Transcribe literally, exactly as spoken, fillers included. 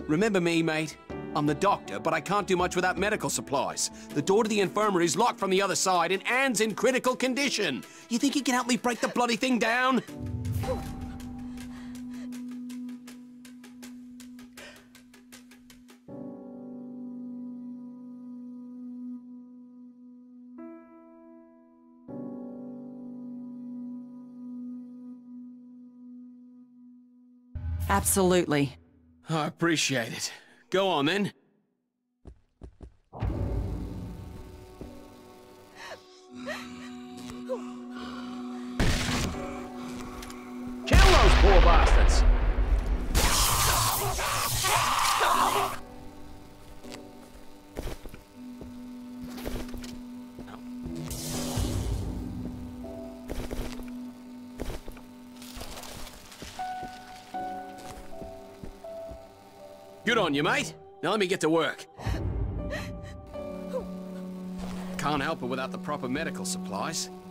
Remember me, mate? I'm the doctor, but I can't do much without medical supplies. The door to the infirmary's locked from the other side, and Anne's in critical condition. You think you can help me break the bloody thing down? Absolutely. I appreciate it. Go on, then. Kill those poor bastards! Good on you, mate. Now let me get to work. Can't help her without the proper medical supplies.